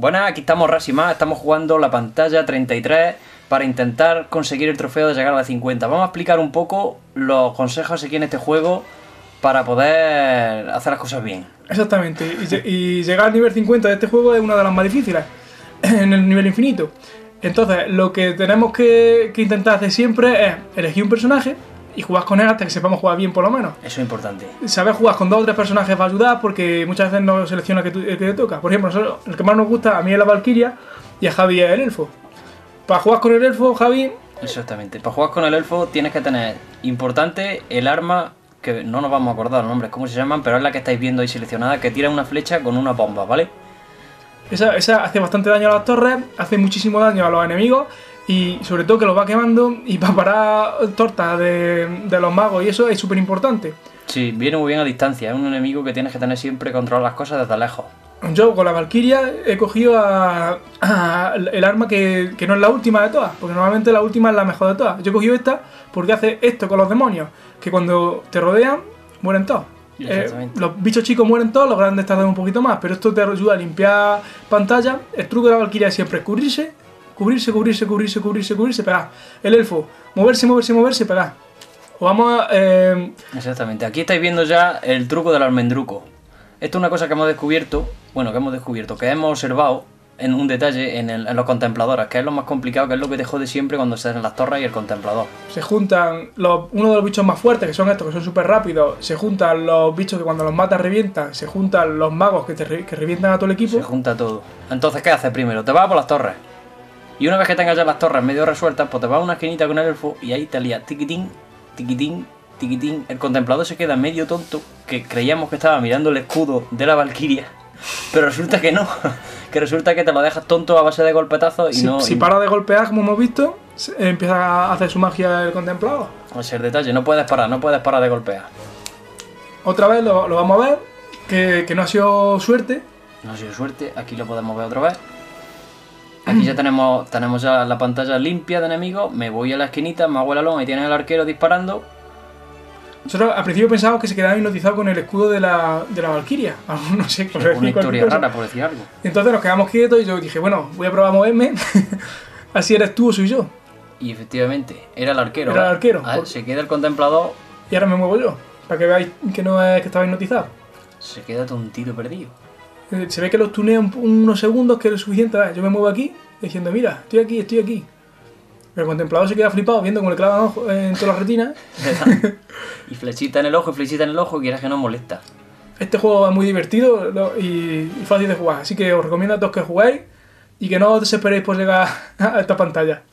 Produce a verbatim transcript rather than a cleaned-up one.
Buenas, aquí estamos Rasima, estamos jugando la pantalla treinta y tres para intentar conseguir el trofeo de llegar a la cincuenta. Vamos a explicar un poco los consejos aquí en este juego para poder hacer las cosas bien. Exactamente, y, y llegar al nivel cincuenta de este juego es una de las más difíciles, en el nivel infinito. Entonces, lo que tenemos que, que intentar hacer siempre es elegir un personaje y jugar con él hasta que sepamos jugar bien, por lo menos. Eso es importante. Saber jugar con dos o tres personajes va a ayudar, porque muchas veces no selecciona el que, el que te toca. Por ejemplo, nosotros, el que más nos gusta a mí es la Valkyria y a Javi es el elfo. Para jugar con el elfo, Javi... Exactamente, para jugar con el elfo tienes que tener importante el arma, que no nos vamos a acordar los nombres, cómo se llaman, pero es la que estáis viendo ahí seleccionada, que tira una flecha con una bomba, ¿vale? Esa, esa hace bastante daño a las torres, hace muchísimo daño a los enemigos y sobre todo que los va quemando, y para parar tortas de, de los magos y eso es súper importante. Sí, viene muy bien a distancia, es un enemigo que tienes que tener siempre controlar las cosas desde lejos. Yo con la Valkyria he cogido a, a el arma que, que no es la última de todas, porque normalmente la última es la mejor de todas. Yo he cogido esta porque hace esto con los demonios, que cuando te rodean, mueren todos. Eh, los bichos chicos mueren todos, los grandes tardan un poquito más, pero esto te ayuda a limpiar pantalla. El truco de la Valkyria siempre es cubrirse, cubrirse, cubrirse, cubrirse, cubrirse, cubrirse, pegar. El elfo, moverse, moverse, moverse, pegar. O vamos a... Eh... Exactamente, aquí estáis viendo ya el truco del almendruco. Esto es una cosa que hemos descubierto, bueno, que hemos descubierto, que hemos observado en un detalle en, el, en los contempladores, que es lo más complicado, que es lo que te jode siempre cuando estás en las torres y el contemplador. Se juntan los, uno de los bichos más fuertes, que son estos, que son súper rápidos, se juntan los bichos que cuando los matas revientan, se juntan los magos que, te, que revientan a todo el equipo. Se junta todo. Entonces, ¿qué haces primero? Te vas por las torres. Y una vez que tengas ya las torres medio resueltas, pues te vas a una esquinita con el elfo y ahí te lías tiquitín, tiquitín, tiquitín. El contemplador se queda medio tonto, que creíamos que estaba mirando el escudo de la Valkyria, pero resulta que no, que resulta que te lo dejas tonto a base de golpetazos y si, no... Si y... para de golpear, como hemos visto, empieza a hacer su magia el contemplador. Ese es el detalle, no puedes parar, no puedes parar de golpear. Otra vez lo, lo vamos a ver, que, que no ha sido suerte. No ha sido suerte, aquí lo podemos ver otra vez. Aquí ya tenemos, tenemos ya la pantalla limpia de enemigos, me voy a la esquinita, me hago el alón y tienen el arquero disparando. Nosotros al principio pensábamos que se quedaba hipnotizado con el escudo de la, de la Valkyria. No sé, por Una historia rara, por decir algo. Entonces nos quedamos quietos y yo dije, bueno, voy a probar a moverme. Así eres tú o soy yo. Y efectivamente, era el arquero. Era el arquero. A ver, se queda el contemplador. Y ahora me muevo yo, para que veáis que no es que estaba hipnotizado. Se queda tontito perdido. Se ve que los tunea un, unos segundos, que es lo suficiente. Yo me muevo aquí, diciendo, mira, estoy aquí, estoy aquí. Pero el contemplador se queda flipado viendo cómo le clavan ojo en todas las retinas. Y flechita en el ojo, y flechita en el ojo, quieras que no molesta. Este juego es muy divertido y, y fácil de jugar, así que os recomiendo a todos que juguéis y que no os desesperéis por llegar a esta pantalla.